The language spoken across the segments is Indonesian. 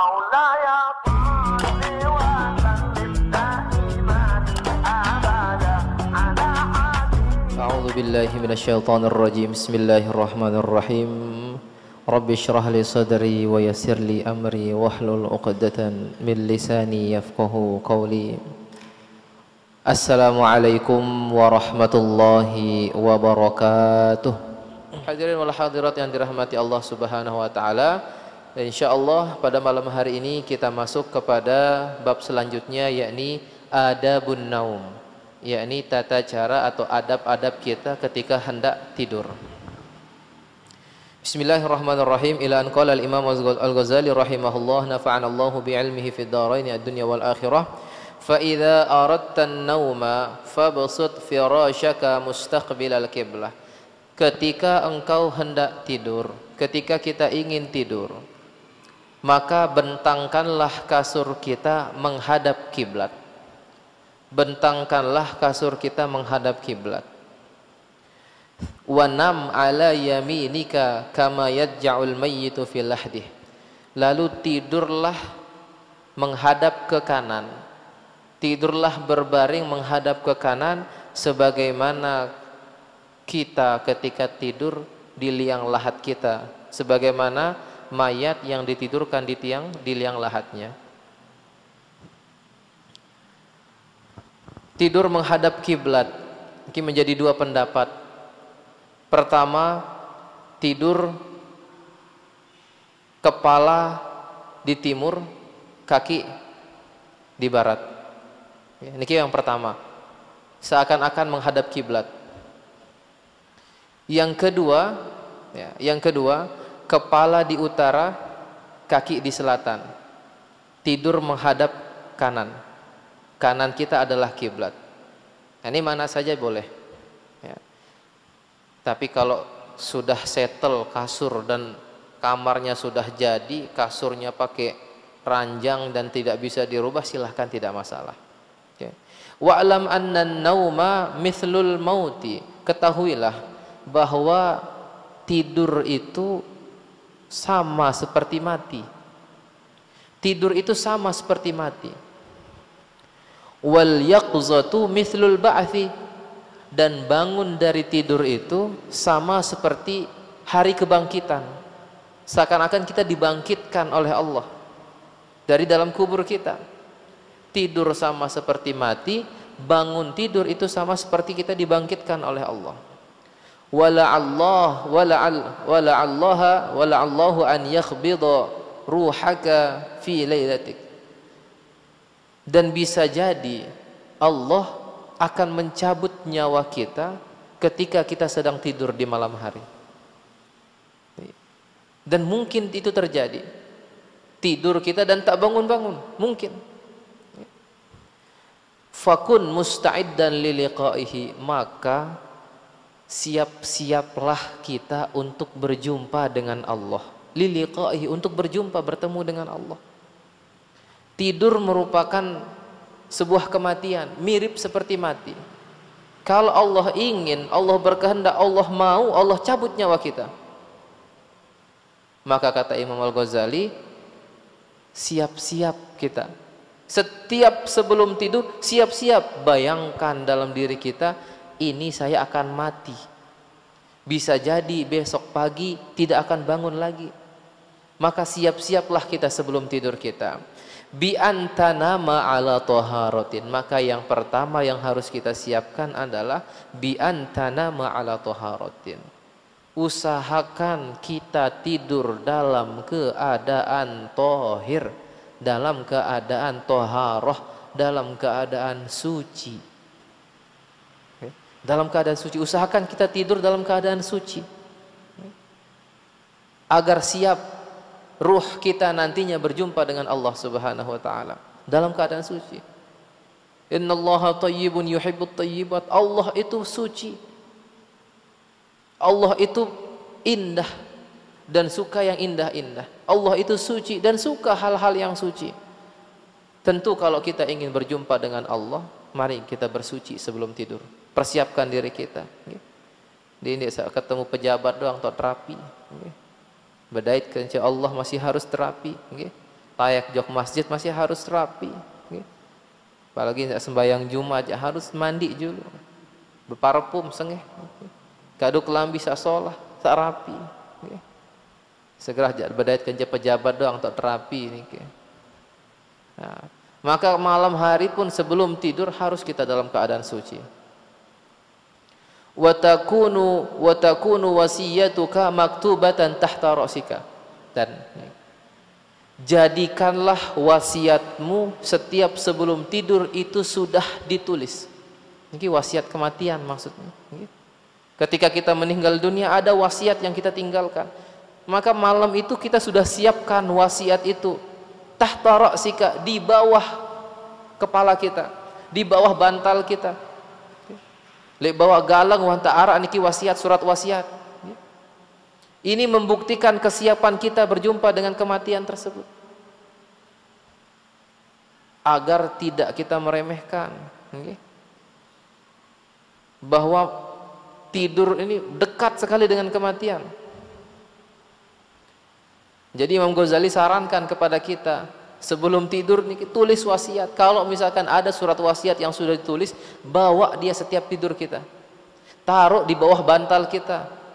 مولاي صل وسلم دائما أبدا على حبيبك. أعوذ بالله من الشيطان الرجيم. بسم الله الرحمن الرحيم. رب اشرح لي صدري ويسر لي أمري واحلل عقدة من لساني يفقهوا قولي. Assalamualaikum warahmatullahi wabarakatuh. Hadirin wal hadirat yang dirahmati Allah Subhanahu wa taala. Dan insyaallah pada malam hari ini kita masuk kepada bab selanjutnya, yakni adabun naum, yakni tata cara atau adab-adab kita ketika hendak tidur. Bismillahirrahmanirrahim. Ila an qala al-Imam Al-Ghazali rahimahullah, nafa'ana Allahu bi'ilmihi fid dharain ad-dunya wal akhirah. فَإِذَا أَرَدْتَ النَّوْمَ فَبْسُطْ فِرَاشَكَ مُسْتَقْبِلَ الْقِبْلَةِ. Ketika engkau hendak tidur, ketika kita ingin tidur, maka bentangkanlah kasur kita menghadap kiblat. Bentangkanlah kasur kita menghadap kiblat. وَنَمْ عَلَى يَمِينِكَ كَمَا يَدْجَعُ الْمَيِّتُ فِي لَحْدِهِ. Lalu tidurlah menghadap ke kanan. Tidurlah berbaring menghadap ke kanan, sebagaimana kita ketika tidur di liang lahat kita, sebagaimana mayat yang ditidurkan di liang lahatnya. Tidur menghadap kiblat ini menjadi dua pendapat. Pertama, tidur kepala di timur, kaki di barat. Ini yang pertama, seakan-akan menghadap kiblat. Yang kedua, kepala di utara, kaki di selatan. Tidur menghadap kanan. Kanan kita adalah kiblat. Ini mana saja boleh. Ya. Tapi kalau sudah settle kasur dan kamarnya sudah jadi, kasurnya pakai ranjang dan tidak bisa dirubah, silahkan, tidak masalah. Wa'lam anna an-nauma mithlul mauti. Ketahuilah bahwa tidur itu sama seperti mati. Tidur itu sama seperti mati. Wal yaqzatu mithlul ba'thi. Dan bangun dari tidur itu sama seperti hari kebangkitan. Seakan-akan kita dibangkitkan oleh Allah dari dalam kubur kita. Tidur sama seperti mati, bangun tidur itu sama seperti kita dibangkitkan oleh Allah. Wala'allahu an yakhbida ruhaka fi lailatik. Dan bisa jadi Allah akan mencabut nyawa kita ketika kita sedang tidur di malam hari. Dan mungkin itu terjadi. Tidur kita dan tak bangun-bangun, mungkin. Fakun musta'iddan liliqa'ihi. Maka siap-siaplah kita untuk berjumpa dengan Allah. Liliqa'ihi, untuk berjumpa, bertemu dengan Allah. Tidur merupakan sebuah kematian, mirip seperti mati. Kalau Allah ingin, Allah berkehendak, Allah mau, Allah cabut nyawa kita. Maka kata Imam Al-Ghazali, siap-siap kita. Setiap sebelum tidur, siap-siap, bayangkan dalam diri kita, ini saya akan mati. Bisa jadi besok pagi tidak akan bangun lagi. Maka siap-siaplah kita sebelum tidur kita. Bi antanama ala taharatin. Maka yang pertama yang harus kita siapkan adalah bi antanama ala taharatin. Usahakan kita tidur dalam keadaan tohir, dalam keadaan toharoh, dalam keadaan suci. Dalam keadaan suci, usahakan kita tidur dalam keadaan suci, agar siap ruh kita nantinya berjumpa dengan Allah Subhanahu wa taala dalam keadaan suci. Innallaha thayyibun yuhibbut thayyibat. Allah itu suci. Allah itu indah dan suka yang indah-indah. Allah itu suci dan suka hal-hal yang suci. Tentu kalau kita ingin berjumpa dengan Allah, mari kita bersuci sebelum tidur. Persiapkan diri kita. Ini saat ketemu pejabat doang atau terapi. Bedait ke Allah masih harus terapi. tayak jok masjid masih harus rapi. Apalagi sembahyang Jumat ya harus mandi dulu, berparfum sengeh, kado kelambi sak sholah sak rapi, segera berdait kerja pejabat doang untuk terapi ini. Nah, maka malam hari pun sebelum tidur harus kita dalam keadaan suci. Wa takunu wasiyatuka maktubatan tahta ra'sika, dan jadikanlah wasiatmu setiap sebelum tidur itu sudah ditulis. Ini wasiat kematian maksudnya. Ketika kita meninggal dunia ada wasiat yang kita tinggalkan. Maka malam itu kita sudah siapkan wasiat itu tahta ra'sika, di bawah kepala kita, di bawah bantal kita. Lek bawah galang wan ta'ara niki wasiat, surat wasiat. Ini membuktikan kesiapan kita berjumpa dengan kematian tersebut. Agar tidak kita meremehkan bahwa tidur ini dekat sekali dengan kematian. Jadi Imam Ghazali sarankan kepada kita sebelum tidur nih tulis wasiat. Kalau misalkan ada surat wasiat yang sudah ditulis, bawa dia setiap tidur kita, taruh di bawah bantal kita.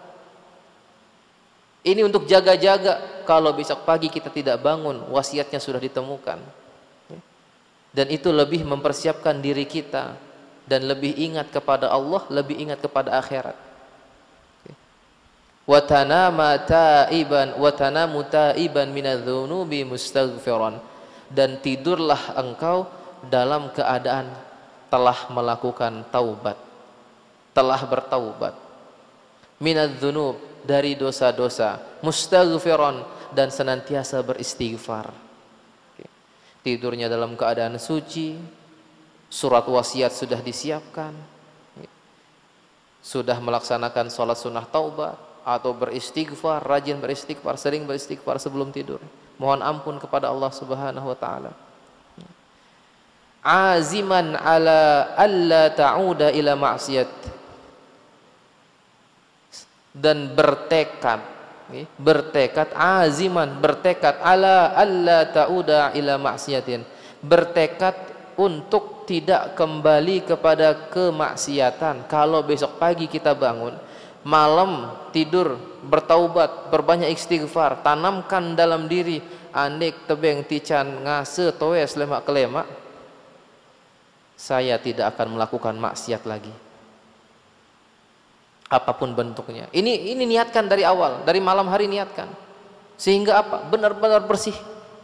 Ini untuk jaga-jaga kalau besok pagi kita tidak bangun, wasiatnya sudah ditemukan. Dan itu lebih mempersiapkan diri kita dan lebih ingat kepada Allah, lebih ingat kepada akhirat. Wa tanamu taiban minadz-dzunubi mustaghfiran, dan tidurlah engkau dalam keadaan telah melakukan taubat, telah bertaubat, minadz-dzunub, dari dosa-dosa, mustaghfiran, dan senantiasa beristighfar. Tidurnya dalam keadaan suci, surat wasiat sudah disiapkan, sudah melaksanakan sholat sunnah taubat atau beristighfar, rajin beristighfar, sering beristighfar sebelum tidur, mohon ampun kepada Allah Subhanahu wa taala. Aziman ala alla ta'uda ila ma'siyat, dan bertekad, aziman, bertekad ala alla ta'uda ila ma'siyatin, bertekad untuk tidak kembali kepada kemaksiatan. Kalau besok pagi kita bangun, malam tidur bertaubat, berbanyak istighfar, tanamkan dalam diri anek tebeng tican ngase toes lemak kelemak, saya tidak akan melakukan maksiat lagi, apapun bentuknya. Ini niatkan dari awal, dari malam hari niatkan, sehingga apa? Benar-benar bersih.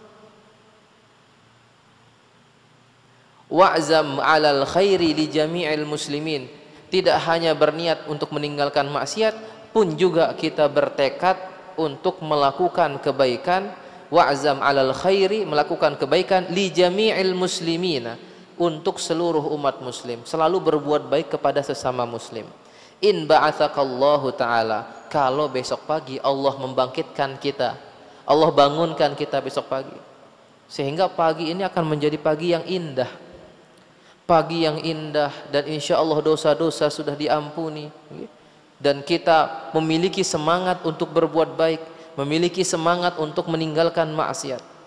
Wa'zam 'alal khairi li jami'il muslimin, tidak hanya berniat untuk meninggalkan maksiat, pun juga kita bertekad untuk melakukan kebaikan. Wa'zam 'alal khairi, melakukan kebaikan, li jami'il muslimina, untuk seluruh umat muslim, selalu berbuat baik kepada sesama muslim. In ba'atsakallahu ta'ala, kalau besok pagi Allah membangkitkan kita, Allah bangunkan kita besok pagi, sehingga pagi ini akan menjadi pagi yang indah, pagi yang indah, dan insya Allah dosa-dosa sudah diampuni, dan kita memiliki semangat untuk berbuat baik, memiliki semangat untuk meninggalkan maksiat.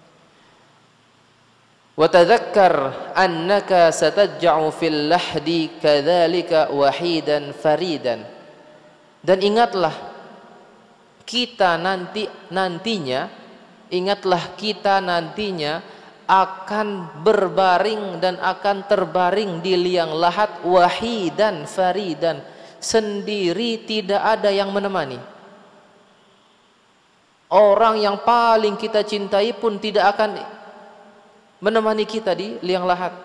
Wa tadzakkar annaka sataj'u fil lahdi kadzalika wahidan faridan, dan ingatlah kita nantinya akan berbaring dan akan terbaring di liang lahat, wahidan faridan, sendiri, tidak ada yang menemani. Orang yang paling kita cintai pun tidak akan menemani kita di liang lahat.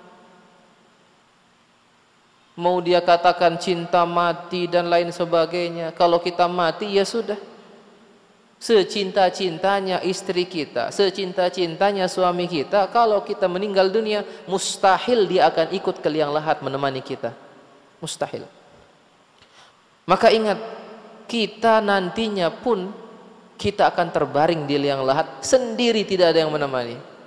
Mau dia katakan cinta mati dan lain sebagainya, kalau kita mati ya sudah, secinta-cintanya istri kita, secinta-cintanya suami kita, kalau kita meninggal dunia mustahil dia akan ikut ke liang lahat menemani kita, mustahil. Maka ingat, kita nantinya pun kita akan terbaring di liang lahat sendiri, tidak ada yang menemani.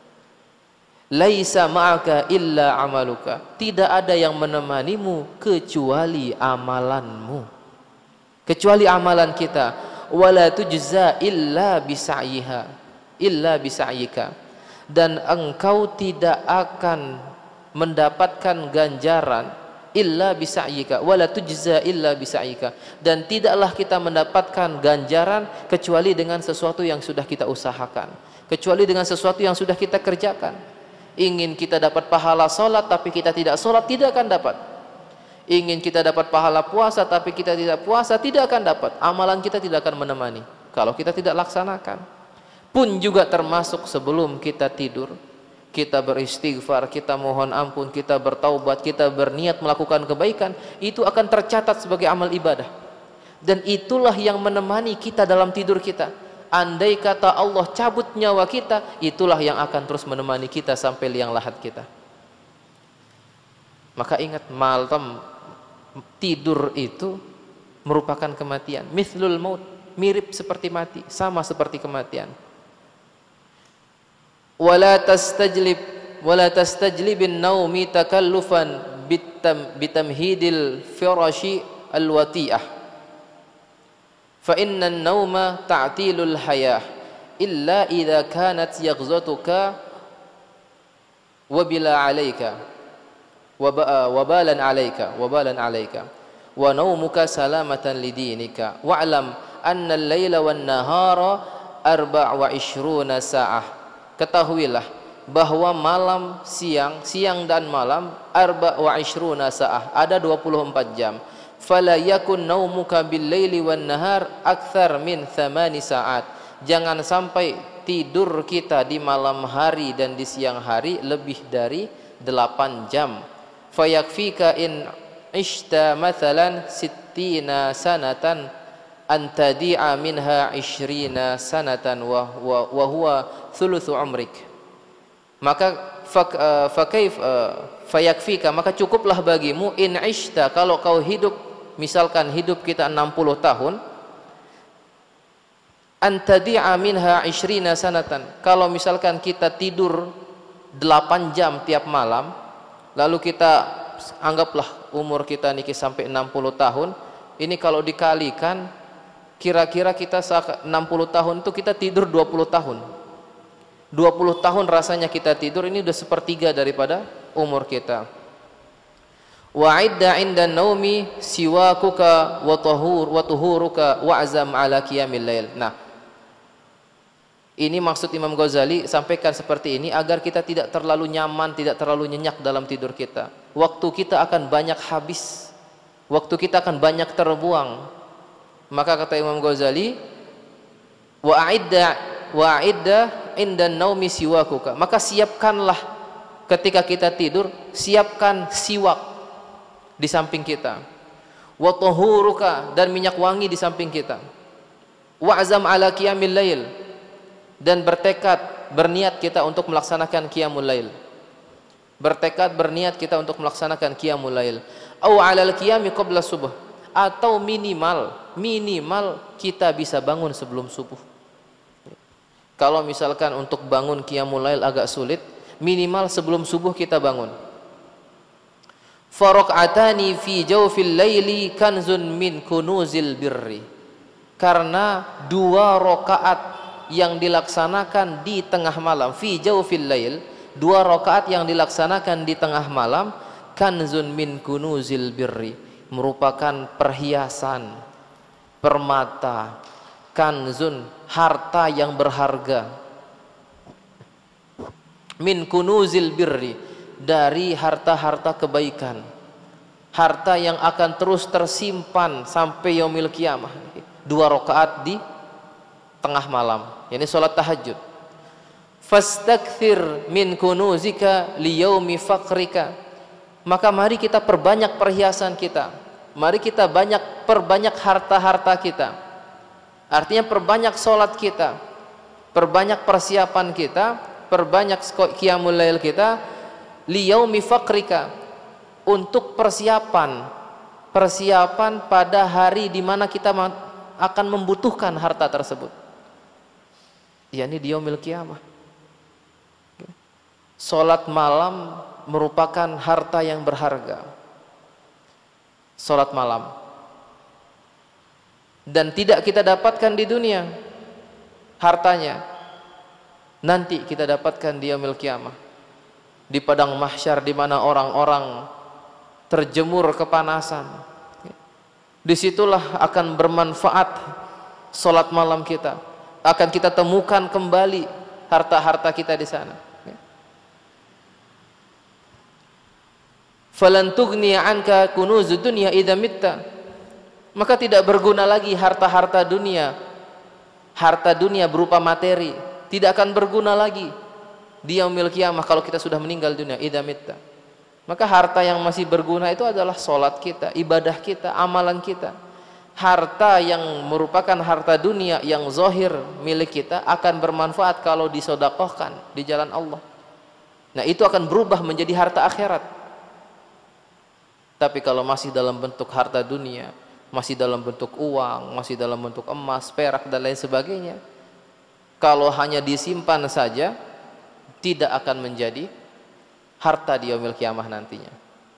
Laisa ma'aka illa amaluka, tidak ada yang menemanimu kecuali amalanmu, kecuali amalan kita. Wala tujza illa bisa'yiha, illa bisa'yika, dan engkau tidak akan mendapatkan ganjaran illa bisa'yika wala tujza illa bisa'yika, dan tidaklah kita mendapatkan ganjaran kecuali dengan sesuatu yang sudah kita usahakan, kecuali dengan sesuatu yang sudah kita kerjakan. Ingin kita dapat pahala salat tapi kita tidak salat, tidak akan dapat. Ingin kita dapat pahala puasa tapi kita tidak puasa, tidak akan dapat. Amalan kita tidak akan menemani kalau kita tidak laksanakan. Pun juga termasuk sebelum kita tidur, kita beristighfar, kita mohon ampun, kita bertaubat, kita berniat melakukan kebaikan, itu akan tercatat sebagai amal ibadah. Dan itulah yang menemani kita dalam tidur kita. Andai kata Allah cabut nyawa kita, itulah yang akan terus menemani kita sampai liang lahat kita. Maka ingat, malam tidur itu merupakan kematian. Mithlul maut, mirip seperti mati, sama seperti kematian. Wala tastajlibin naumi takallufan bitamhidil firashi alwati'ah, fa inna an-nauma ta'tilul hayah illa idza kanat yaghzatuka wabila alayka wabalan alayka wa naumuka salamatan lidinika wa'lam anna al-laila wan nahara 24 sa'ah. Ketahuilah bahwa malam, siang dan malam 24 sa'ah, ada 24 jam. Fala yakun naumuka bil laili wan nahar akthar min 8 sa'at. Jangan sampai tidur kita di malam hari dan di siang hari lebih dari 8 jam. Fayakfika in ishta mathalan 60 sanatan antadi'a minha 20 sanatan wa huwa thuluthu umrik. Maka fayakfika, maka cukuplah bagimu, in ishta, kalau kau hidup, misalkan hidup kita 60 tahun, antadi'a minha 20 sanatan, kalau misalkan kita tidur 8 jam tiap malam, lalu kita anggaplah umur kita niki sampai 60 tahun, ini kalau dikalikan kira-kira kita 60 tahun itu kita tidur 20 tahun. 20 tahun rasanya kita tidur, ini udah sepertiga daripada umur kita. Wa'idda 'inda naumi siwakuka wa tuhuruka wa'zam 'ala qiyamil lail. Nah, ini maksud Imam Ghazali sampaikan seperti ini agar kita tidak terlalu nyaman, tidak terlalu nyenyak dalam tidur kita. Waktu kita akan banyak habis, waktu kita akan banyak terbuang. Maka kata Imam Ghazali, wa'idda inda naumi siwakuka, maka siapkanlah ketika kita tidur, siapkan siwak di samping kita, wa tuhuruka, dan minyak wangi di samping kita, wa'zam 'ala qiyamil lail, dan bertekad, berniat kita untuk melaksanakan qiyamul lail, bertekad, berniat kita untuk melaksanakan qiyamul lail, au 'alal qiyami qabla subuh, atau minimal kita bisa bangun sebelum subuh. Kalau misalkan untuk bangun qiyamul lail agak sulit, minimal sebelum subuh kita bangun. Faraq'atani fi jawfil laili kanzun min kunuzil birri, karena 2 rakaat yang dilaksanakan di tengah malam, fi jawfil lail, 2 rakaat yang dilaksanakan di tengah malam, kanzun min kunuzil birri, merupakan perhiasan, permata, kanzun, harta yang berharga, min kunuzil birri, dari harta-harta kebaikan, harta yang akan terus tersimpan sampai yaumil qiyamah. 2 rakaat di tengah malam, ini sholat tahajud. Fastakthir min kunuzika liyaumi faqrika, maka mari kita perbanyak perhiasan kita, mari kita perbanyak harta-harta kita. Artinya perbanyak sholat kita, perbanyak persiapan kita, perbanyak qiyamul lail kita, liyaumi faqrika, untuk persiapan pada hari di mana kita akan membutuhkan harta tersebut, yakni di yaumil qiyamah. Sholat malam merupakan harta yang berharga, sholat malam, dan tidak kita dapatkan di dunia hartanya. nanti kita dapatkan di yaumil qiyamah, di padang mahsyar di mana orang-orang terjemur kepanasan. Disitulah akan bermanfaat salat malam kita, akan kita temukan kembali harta-harta kita di sana. Falan tughni anka kunuzud dunya idza mitta, maka tidak berguna lagi harta-harta dunia. Harta dunia berupa materi tidak akan berguna lagi di yaumil qiyamah kalau kita sudah meninggal dunia, idza mitta. Maka harta yang masih berguna itu adalah salat kita, ibadah kita, amalan kita. Harta yang merupakan harta dunia yang zahir milik kita akan bermanfaat kalau disedekahkan di jalan Allah. Nah, itu akan berubah menjadi harta akhirat. Tapi kalau masih dalam bentuk harta dunia, masih dalam bentuk uang, masih dalam bentuk emas, perak dan lain sebagainya, kalau hanya disimpan saja, tidak akan menjadi harta di yaumil qiyamah nantinya.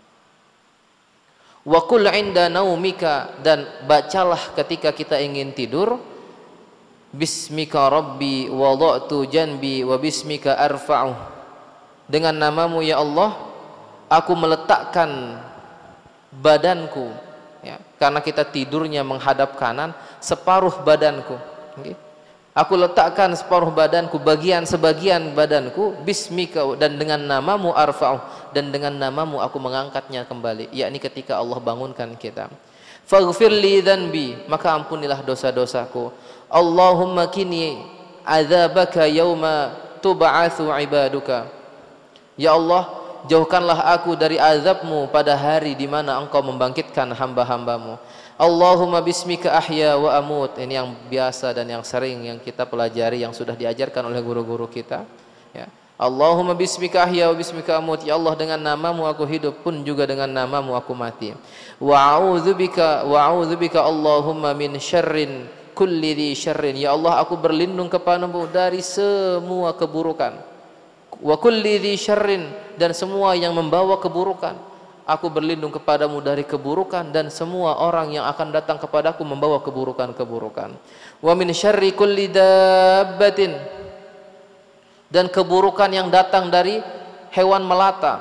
Wa qul 'inda naumika, dan bacalah ketika kita ingin tidur, bismika rabbi wada'tu janbi wa bismika arfa'u, dengan namamu ya Allah aku meletakkan badanku, ya, karena kita tidurnya menghadap kanan, separuh badanku, okay. Aku letakkan separuh badanku, sebagian badanku, bismika, dan dengan namamu arfa'u, dan dengan namamu aku mengangkatnya kembali, yakni ketika Allah bangunkan kita. Faghfir li dzanbi, maka ampunilah dosa-dosaku. Allahumma kini adzabaka yauma tub'atsu ibaduka, ya Allah jauhkanlah aku dari azabmu pada hari di mana engkau membangkitkan hamba-hambamu. Allahumma bismika ahya wa amut, ini yang biasa dan yang sering yang kita pelajari, yang sudah diajarkan oleh guru-guru kita, ya. Allahumma bismika ahya wa bismika amut, ya Allah dengan namamu aku hidup pun juga dengan namamu aku mati. Wa a'udzubika Allahumma min syarrin kulli dhi syarrin, ya Allah aku berlindung kepadamu dari semua keburukan. Wa kulli dhi syarrin, dan semua yang membawa keburukan. Aku berlindung kepadamu dari keburukan dan semua orang yang akan datang kepadaku membawa keburukan-keburukan. Wa min syarri kulli dabbatin, dan keburukan yang datang dari hewan melata.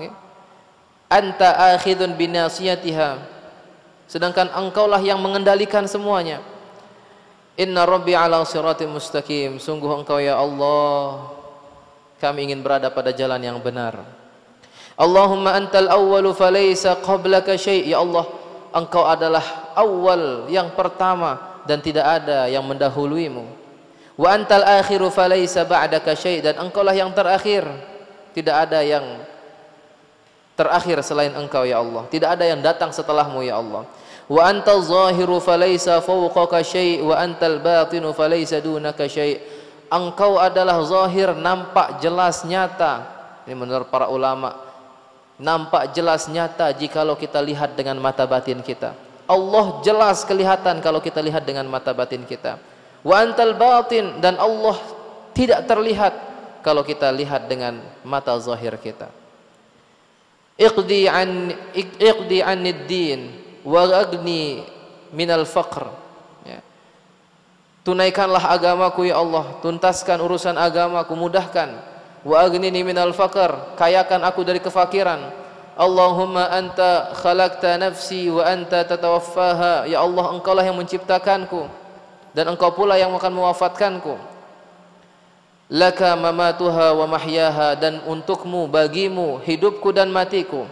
Anta akhidun binasiyatiha, sedangkan engkaulah yang mengendalikan semuanya. Inna rabbi ala siratim mustaqim, sungguh engkau ya Allah, kami ingin berada pada jalan yang benar. Allahumma antal awwalu falaysa qablaka syai', ya Allah engkau adalah awal, yang pertama, dan tidak ada yang mendahuluimu. Wa antal akhiru falaysa ba'daka syai', dan engkaulah yang terakhir, tidak ada yang terakhir selain engkau ya Allah, tidak ada yang datang setelahmu ya Allah. Wa antal zahiru falaysa fawqaka syai', wa antal batinu falaysa dunaka syai', engkau adalah zahir, nampak jelas nyata. Ini menurut para ulama, nampak jelas nyata jikalau kita lihat dengan mata batin kita. Allah jelas kelihatan kalau kita lihat dengan mata batin kita. Wa antal batin, dan Allah tidak terlihat kalau kita lihat dengan mata zahir kita. Iqdi anid din wa agni minal faqr, ya. Tunaikanlah agamaku ya Allah, tuntaskan urusan agamaku, mudahkan. Wa aghnini minal faqr, kayakan aku dari kefakiran. Allahumma anta khalaqta nafsi wa anta tatawaffaha, ya Allah engkaulah yang menciptakanku dan engkau pula yang akan mewafatkanku. Laka mamatuha wa mahyaha, dan untukmu, bagimu hidupku dan matiku.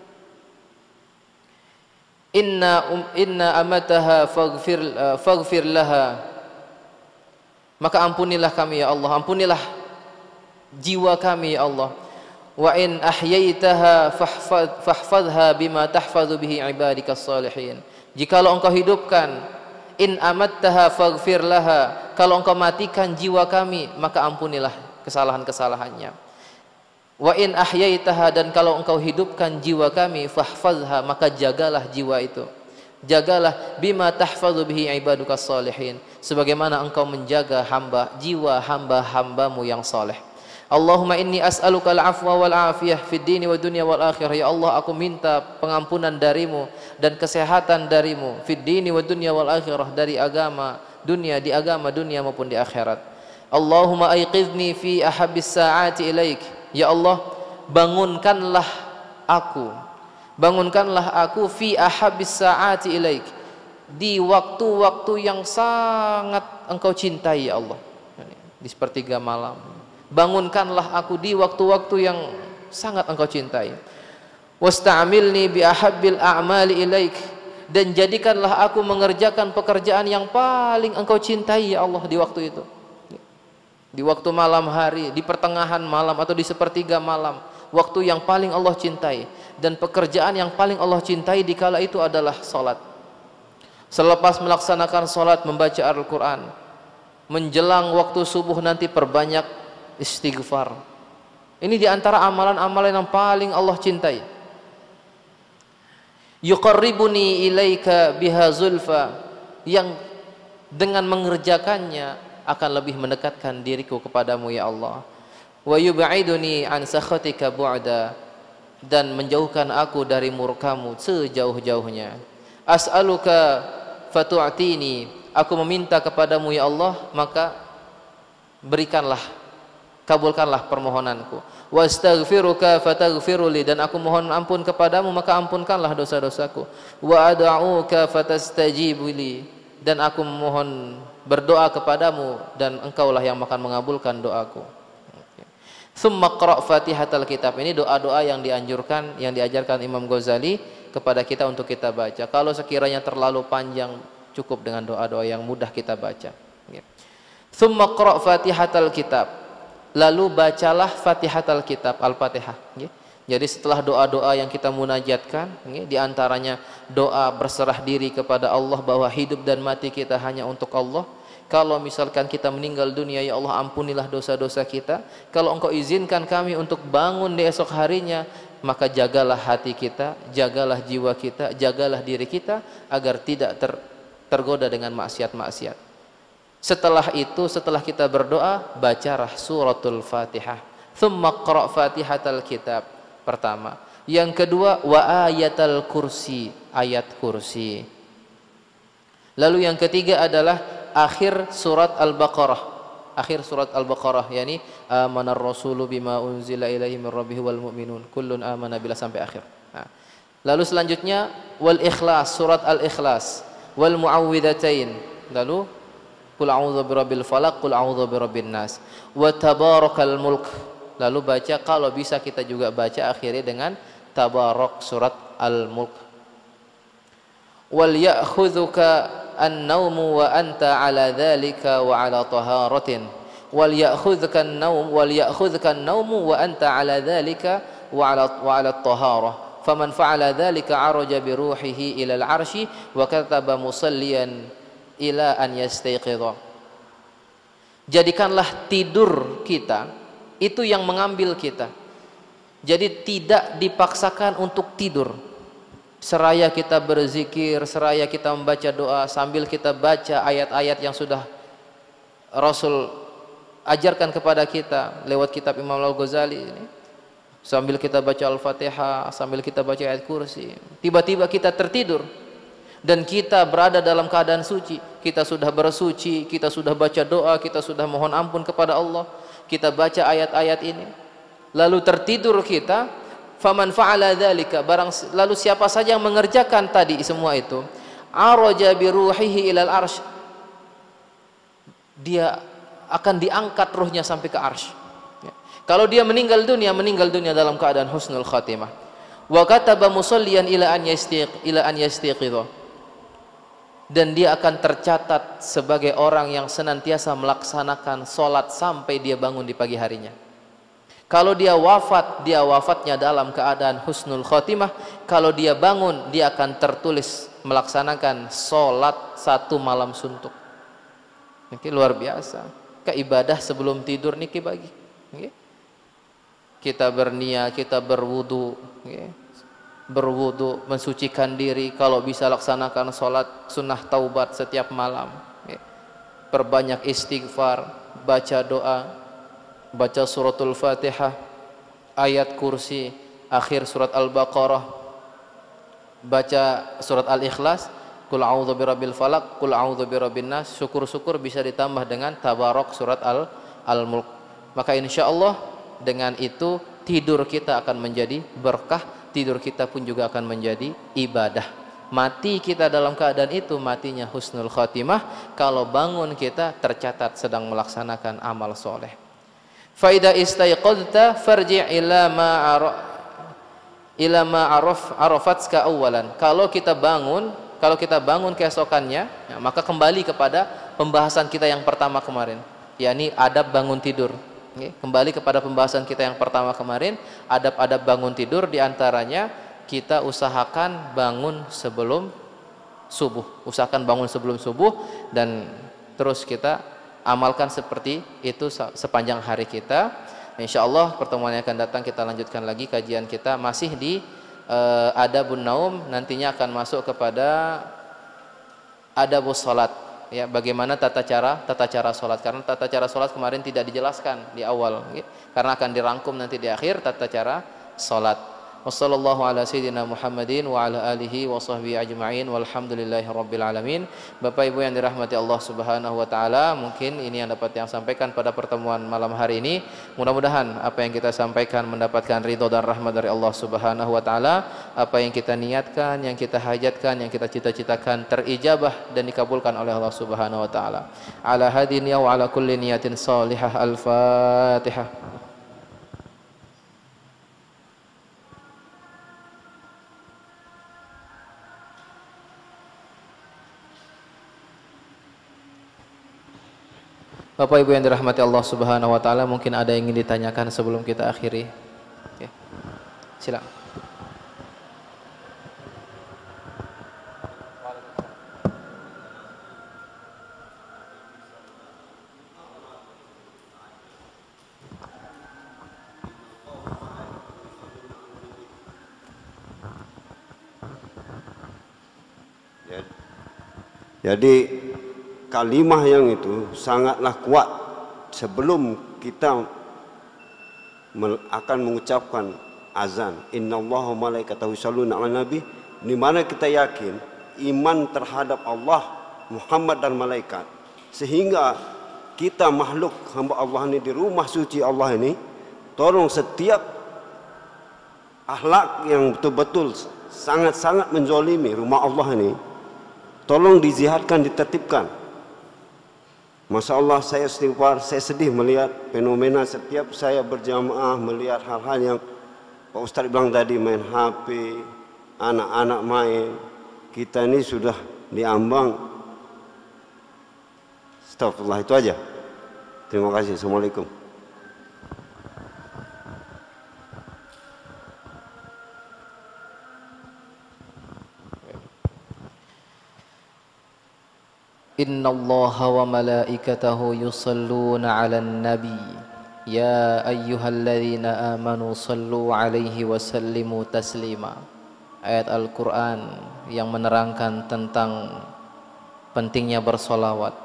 Inna amataha faghfir laha, maka ampunilah kami ya Allah, ampunilah jiwa kami ya Allah. Wa in ahyaitaha fahfadha bima tahfadhu bihi ibadikas salihin, jikalau engkau hidupkan, in amattaha faghfir laha, kalau engkau matikan jiwa kami maka ampunilah kesalahan-kesalahannya. Wa in ahyaitaha, dan kalau engkau hidupkan jiwa kami, fahfadha, maka jagalah jiwa itu, jagalah bima tahfadhu bihi ibadukas salihin, sebagaimana engkau menjaga jiwa hamba-hambamu yang saleh. Allahumma inni as'aluka al-afwa wal afiyah fid dini wa dunya wal akhirah, ya Allah aku minta pengampunan darimu dan kesehatan darimu, fid dini wa dunya wal akhirah, dari agama dunia, di agama dunia maupun di akhirat. Allahumma aiqidhni fi ahabbis sa'ati ilaik. Ya Allah, bangunkanlah aku fi ahabbis sa'ati ilaik, di waktu-waktu yang sangat engkau cintai ya Allah, di sepertiga malam. Bangunkanlah aku di waktu-waktu yang sangat engkau cintai. Wasta'amilni bi ahabbil a'mali ilaik, dan jadikanlah aku mengerjakan pekerjaan yang paling engkau cintai ya Allah di waktu itu, di waktu malam hari, di pertengahan malam atau di sepertiga malam, waktu yang paling Allah cintai. Dan pekerjaan yang paling Allah cintai di kala itu adalah salat. Selepas melaksanakan salat, membaca Al-Quran. Menjelang waktu subuh nanti perbanyak istighfar. Ini di antara amalan-amalan yang paling Allah cintai. Yuqarribuni ilaika biha zulfa, yang dengan mengerjakannya akan lebih mendekatkan diriku kepadamu ya Allah. Wa yub'iduni an sakhatika bu'da, dan menjauhkan aku dari murkamu sejauh-jauhnya. As'aluka fatu'tini, aku meminta kepadamu ya Allah, maka berikanlah, kabulkanlah permohonanku. Wastaghfiruka fataghfiruli, dan aku mohon ampun kepadamu, maka ampunkanlah dosa-dosaku. Wa ad'uka fatastajibuli, dan aku mohon berdoa kepadamu, dan engkaulah yang akan mengabulkan doaku. Tsumma qra' Fatihatal Kitab. Ini doa-doa yang dianjurkan, yang diajarkan Imam Ghazali kepada kita untuk kita baca. Kalau sekiranya terlalu panjang, cukup dengan doa-doa yang mudah kita baca. Tsumma qra' Fatihatal Kitab. Lalu bacalah Fatihatal Kitab, Al-Fatihah. Jadi setelah doa-doa yang kita munajatkan, di antaranya doa berserah diri kepada Allah bahwa hidup dan mati kita hanya untuk Allah. Kalau misalkan kita meninggal dunia, ya Allah ampunilah dosa-dosa kita. Kalau engkau izinkan kami untuk bangun di esok harinya, maka jagalah hati kita, jagalah jiwa kita, jagalah diri kita agar tidak tergoda dengan maksiat-maksiat. Setelah itu, setelah kita berdoa, bacalah suratul Fatihah. Tsumma qra' Fatihatal Kitab, pertama. Yang kedua, wa ayatal kursi, ayat kursi. Lalu yang ketiga adalah akhir surat Al-Baqarah, akhir surat Al-Baqarah, yakni amanar rasulu bima unzila ilaihi min rabbihi wal mu'minun kullun amana billah sampai akhir. Lalu selanjutnya wal ikhlas, surat Al-Ikhlas, wal muawwidzatain, lalu qul a'udzu birabbil falaq, qul a'udzu birabbin nas, wa tabarakal mulk. Lalu baca, kalau bisa kita juga baca akhirnya dengan tabarak surat Al-Mulk. Wal ya'khudhuka an-naumu wa anta ala dhalika wa ala taharatin. Wal ya'khudhuka an-naumu wa anta ala dhalika wa ala taharah. Faman fa'ala dhalika araja bi ruhihi ila al-'arsy wa kataba musalliyan ila an yastayqidha. Jadikanlah tidur kita itu yang mengambil kita. Jadi tidak dipaksakan untuk tidur. Seraya kita berzikir, seraya kita membaca doa, sambil kita baca ayat-ayat yang sudah Rasul ajarkan kepada kita lewat kitab Imam Al-Ghazali ini. Sambil kita baca Al-Fatihah, sambil kita baca ayat kursi, tiba-tiba kita tertidur dan kita berada dalam keadaan suci. Kita sudah bersuci, kita sudah baca doa, kita sudah mohon ampun kepada Allah, kita baca ayat-ayat ini, lalu tertidur kita. Faman fa'ala dzalika, lalu siapa saja yang mengerjakan tadi semua itu, araja bi ruhihi ilal arsy, dia akan diangkat ruhnya sampai ke arsy. Kalau dia meninggal dunia dalam keadaan husnul khatimah. Wa kataba musalliyan ila an yastiqidha, dan dia akan tercatat sebagai orang yang senantiasa melaksanakan salat sampai dia bangun di pagi harinya. Kalau dia wafat, dia wafatnya dalam keadaan husnul khotimah. Kalau dia bangun, dia akan tertulis melaksanakan sholat 1 malam suntuk. Ini luar biasa. Keibadah sebelum tidur niki bagi. Kita berniat, kita berwudu, berwudu, mensucikan diri. Kalau bisa laksanakan sholat sunnah taubat setiap malam. Perbanyak istighfar, baca doa, baca suratul Fatihah, ayat kursi, akhir surat Al-Baqarah, baca surat Al-Ikhlas, Qul a'udzu birabbil falaq, qul a'udzu birabbin nas. Syukur-syukur bisa ditambah dengan tabarok surat Al-Mulk. Maka insya Allah dengan itu tidur kita akan menjadi berkah, tidur kita pun juga akan menjadi ibadah. Mati kita dalam keadaan itu matinya husnul khatimah. Kalau bangun kita tercatat sedang melaksanakan amal soleh. Fa idza istayqadta farji' ila ma arafatska awalan. Kalau kita bangun keesokannya, ya, maka kembali kepada pembahasan kita yang pertama kemarin, yakni adab bangun tidur. Oke, kembali kepada pembahasan kita yang pertama kemarin, adab-adab bangun tidur, diantaranya kita usahakan bangun sebelum subuh. Usahakan bangun sebelum subuh dan terus kita amalkan seperti itu sepanjang hari kita. Insya Allah pertemuan yang akan datang kita lanjutkan lagi kajian kita masih di adabun naum, nantinya akan masuk kepada adabus salat, ya, bagaimana tata cara salat, karena tata cara salat kemarin tidak dijelaskan di awal, ya, karena akan dirangkum nanti di akhir tata cara salat. Wassallallahu ala sayyidina Muhammadin wa ala alihi wa sahbihi ajma'in walhamdulillahi rabbil alamin. Bapak Ibu yang dirahmati Allah Subhanahu wa taala, mungkin ini yang dapat yang sampaikan pada pertemuan malam hari ini. Mudah-mudahan apa yang kita sampaikan mendapatkan ridho dan rahmat dari Allah Subhanahu wa taala. Apa yang kita niatkan, yang kita hajatkan, yang kita cita-citakan terijabah dan dikabulkan oleh Allah Subhanahu wa taala. Ala hadin ya wa ala kulli niyatin salihah. Al-Fatihah. Bapak Ibu yang dirahmati Allah Subhanahu wa taala, mungkin ada yang ingin ditanyakan sebelum kita akhiri. Oke. Silakan. Jadi kalimah yang itu sangatlah kuat. Sebelum kita akan mengucapkan azan, innallaha wa malaikatahu yusholluna 'alan nabi, di mana kita yakin iman terhadap Allah, Muhammad dan malaikat, sehingga kita makhluk hamba Allah ini di rumah suci Allah ini, tolong setiap akhlak yang betul-betul sangat-sangat menzolimi rumah Allah ini, tolong dizihatkan, ditertibkan. Masya Allah, saya istighfar, saya sedih melihat fenomena setiap saya berjamaah, melihat hal-hal yang Pak Ustadz bilang tadi, main HP, anak-anak main. Kita ini sudah diambang. Astagfirullah, itu aja. Terima kasih. Assalamualaikum. Innallaha wa malaikatahu yusalluna 'alan nabi ya ayyuhalladzina amanu sallu 'alaihi wa sallimu taslima. Ayat Al-Qur'an yang menerangkan tentang pentingnya bersolawat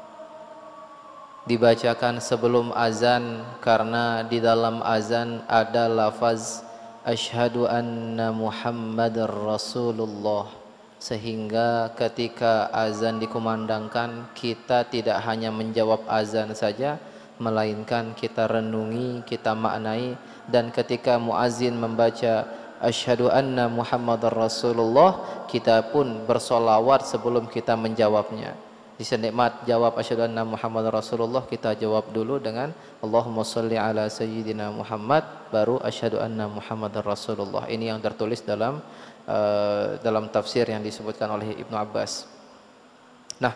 dibacakan sebelum azan, karena di dalam azan ada lafaz asyhadu anna Muhammadar Rasulullah, sehingga ketika azan dikumandangkan kita tidak hanya menjawab azan saja, melainkan kita renungi, kita maknai, dan ketika muazin membaca asyhadu anna Muhammadar Rasulullah, kita pun bersolawat sebelum kita menjawabnya. Di senikmat jawab asyhadu anna Muhammadar Rasulullah, kita jawab dulu dengan Allahumma sholli ala sayyidina Muhammad, baru asyhadu anna Muhammadar Rasulullah. Ini yang tertulis dalam tafsir yang disebutkan oleh Ibnu Abbas. Nah,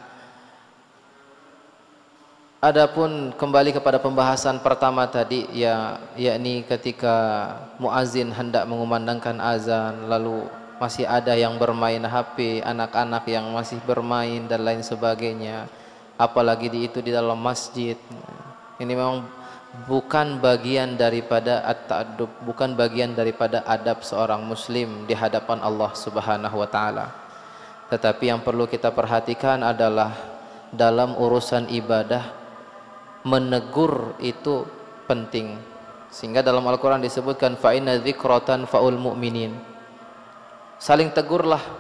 adapun kembali kepada pembahasan pertama tadi, yakni ketika muazin hendak mengumandangkan azan, lalu masih ada yang bermain HP, anak-anak yang masih bermain dan lain sebagainya, apalagi itu di dalam masjid. Ini memang bukan bagian daripada at-ta'addub, bukan bagian daripada adab seorang muslim di hadapan Allah Subhanahu wa taala. Tetapi yang perlu kita perhatikan adalah dalam urusan ibadah, menegur itu penting. Sehingga dalam Al-Qur'an disebutkan fa inna dzikratan faul mu'minin. Saling tegurlah,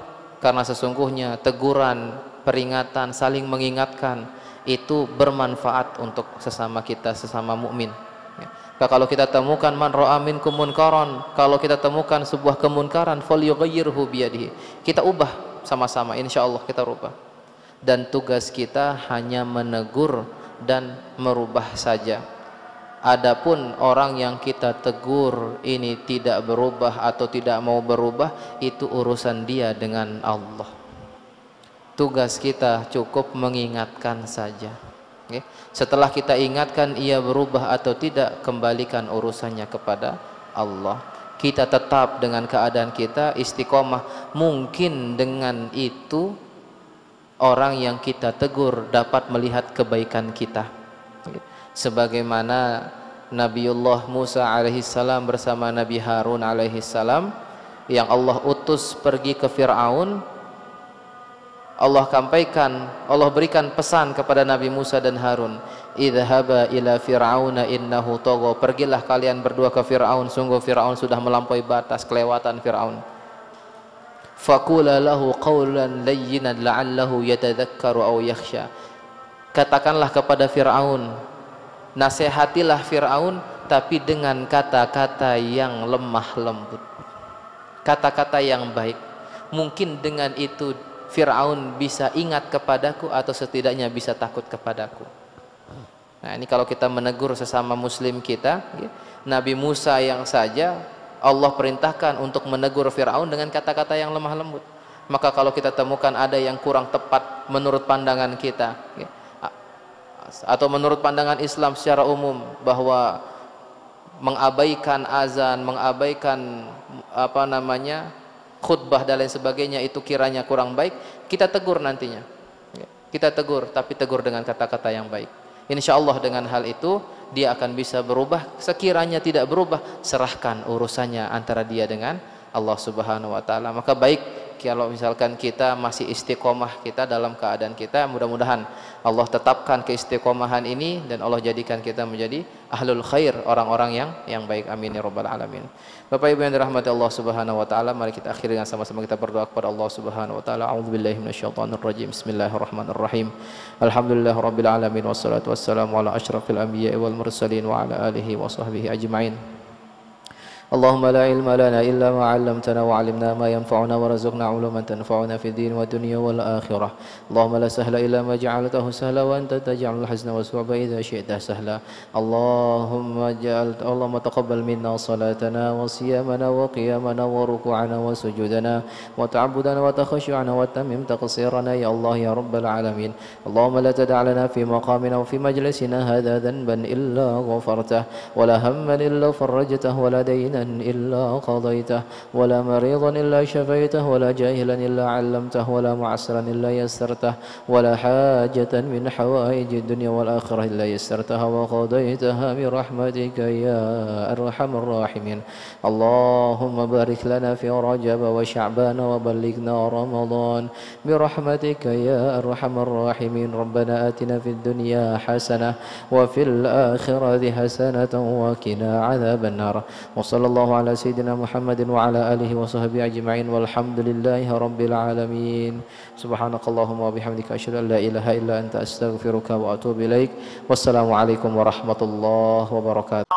karena sesungguhnya teguran, peringatan, saling mengingatkan itu bermanfaat untuk sesama kita, sesama mukmin. Ya. Kalau kita temukan man ra'a minkum munkaran, kalau kita temukan sebuah kemunkaran, falyughayyirhu biyadihi. Kita ubah sama-sama, insyaallah kita rubah. Dan tugas kita hanya menegur dan merubah saja. Adapun orang yang kita tegur ini tidak berubah atau tidak mau berubah, itu urusan dia dengan Allah. Tugas kita cukup mengingatkan saja. Okay? Setelah kita ingatkan ia berubah atau tidak, kembalikan urusannya kepada Allah. Kita tetap dengan keadaan kita istiqomah. Mungkin dengan itu orang yang kita tegur dapat melihat kebaikan kita. Sebagaimana Nabiullah Musa alaihissalam bersama Nabi Harun alaihissalam yang Allah utus pergi ke Fir'aun, Allah berikan pesan kepada Nabi Musa dan Harun, idhaba ila fir'auna innahu tagha, pergilah kalian berdua ke Fir'aun, sungguh Fir'aun sudah melampaui batas, kelewatan Fir'aun. Faqula lahu qawlan layyinan la'allahu yatadhakkaru aw yakhsha, katakanlah kepada Fir'aun, nasihatilah Fir'aun tapi dengan kata-kata yang lemah lembut, kata-kata yang baik. Mungkin dengan itu Fir'aun bisa ingat kepadaku atau setidaknya bisa takut kepadaku. Nah, ini kalau kita menegur sesama muslim kita, Nabi Musa yang saja Allah perintahkan untuk menegur Fir'aun dengan kata-kata yang lemah lembut. Maka kalau kita temukan ada yang kurang tepat menurut pandangan kita, atau menurut pandangan Islam secara umum, bahwa mengabaikan azan, mengabaikan khutbah dan lain sebagainya itu kiranya kurang baik, kita tegur nantinya. Kita tegur, tapi tegur dengan kata-kata yang baik. Insya Allah dengan hal itu dia akan bisa berubah. Sekiranya tidak berubah, serahkan urusannya antara dia dengan Allah Subhanahu wa taala. Maka baik kalau misalkan kita masih istiqomah kita dalam keadaan kita, mudah-mudahan Allah tetapkan keistiqomahan ini dan Allah jadikan kita menjadi ahlul khair, orang-orang yang baik. Amin ya rabbal alamin. Bapak Ibu yang dirahmati Allah Subhanahu wa taala, mari kita akhiri dengan sama-sama kita berdoa kepada Allah Subhanahu wa taala. A'udzubillahi minasyaitonir rajim. Bismillahirrahmanirrahim. Alhamdulillahirabbil alamin wassalatu wassalamu ala asyrafil anbiya'i wal mursalin wa ala alihi wa sahbihi ajmain. اللهم لا علم لنا إلا ما علمتنا وعلمنا ما ينفعنا ورزقنا علوما تنفعنا في الدين والدنيا والآخرة. اللهم لا سهل إلا ما جعلته سهلا وأنت تجعل الحزن والصعب إذا شئت سهلا. اللهم تقبل منا صلاتنا وصيامنا وقيامنا وركوعنا وسجودنا وتعبدنا وتخشعنا وتمم تقصيرنا يا الله يا رب العالمين. اللهم لا تدع لنا في مقامنا وفي مجلسنا هذا ذنبا إلا غفرته ولا هما إلا فرجته ولا دينا إلا قضيته ولا مريضا إلا شفيته ولا جاهلا إلا علمته ولا معسرا إلا يسرته ولا حاجة من حوائج الدنيا والآخرة إلا يسرتها وقضيتها برحمتك يا أرحم الراحمين. اللهم بارك لنا في رجب وشعبان وبلغنا رمضان برحمتك يا أرحم الراحمين. ربنا آتنا في الدنيا حسنة وفي الآخرة حسنة وقنا عذاب النار. وصلى الله على سيدنا محمد وعلى آله وصحبه أجمعين والحمد لله رب العالمين. سبحانك اللهم وبحمدك أشهد أن لا إله إلا أنت أستغفرك وأتوب إليك. والسلام عليكم ورحمة الله وبركاته.